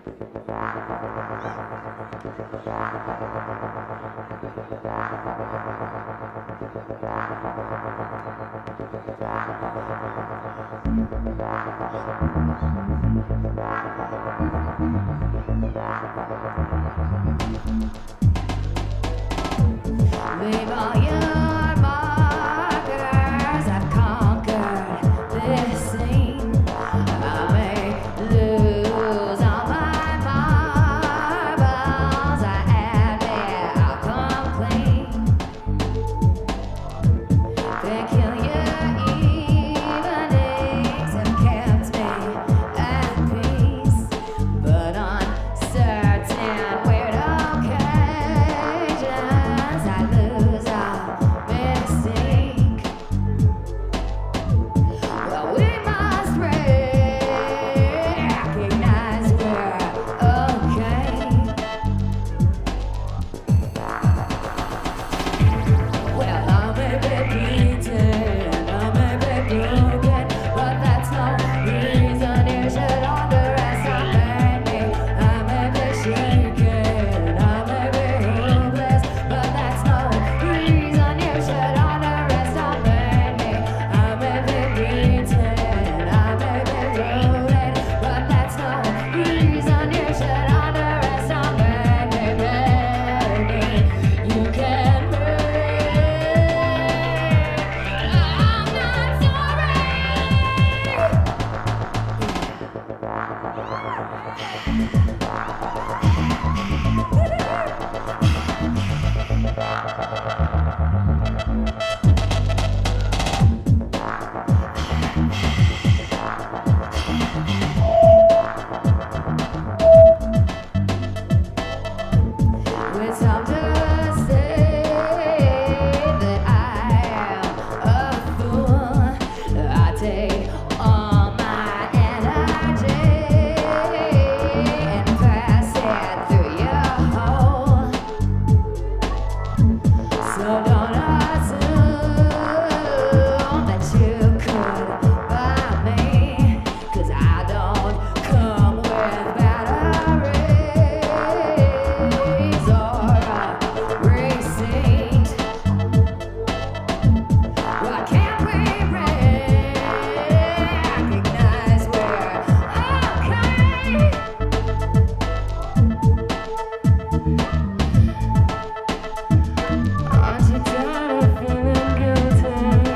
Leave all your markers, I've conquered this scene. I may lose all my marbles, I admit I'll come clean. Thinking your evenings have kept me at peace, but uncertain weird occasions I lose all mystique. Well, we must recognize we're okay. Well, I may be beaten, I may be broken, but that's no reason you should underestimate me. I may be shaken, I may be hopeless, but that's no reason you should underestimate me. I may be beaten, I may be broken, but that's no reason you should underestimate me, baby. You can break. I'm not sorry. It's time to say that I am a fool. I take all my energy and pass it through your hole. So don't assume that you could buy me, 'cause I don't come with batteries or a receipt. Why can't we recognize we're okay? Aren't you tired of feeling guilty?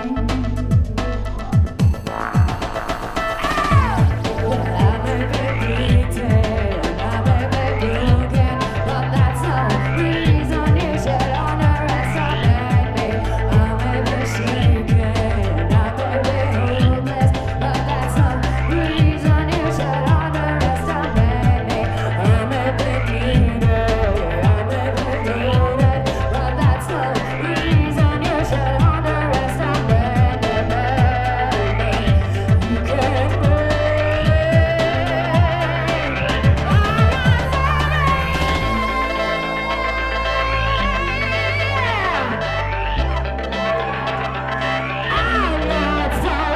Well, I may be beaten, I may be broken, but that's no reason you should underestimate me. I may be shaken, I may be hopeless, but that's no reason you should underestimate me. I may be beaten, I may be broken, but that's no reason you should underestimate me, baby. You can break. I'm not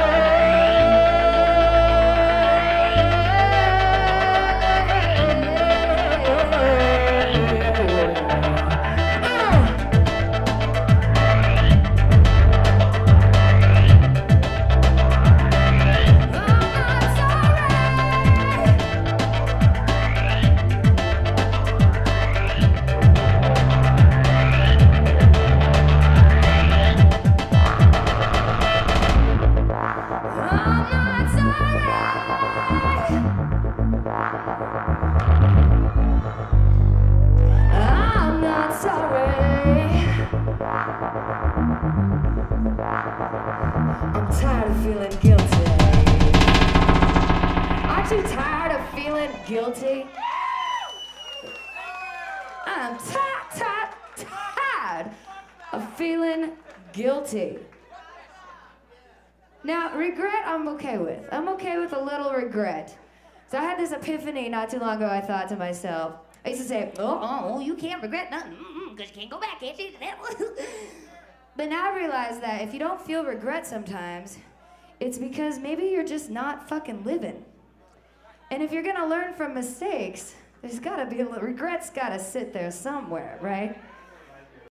I'm not sorry. I'm tired of feeling guilty. Aren't you tired of feeling guilty? I'm tired of feeling guilty. Now, regret I'm okay with. I'm okay with a little regret. So I had this epiphany not too long ago. I thought to myself, I used to say, oh, you can't regret nothing, because you can't go back, can't you? But now I realize that if you don't feel regret sometimes, it's because maybe you're just not fucking living. And if you're gonna learn from mistakes, there's gotta be a little, regret's gotta sit there somewhere, right?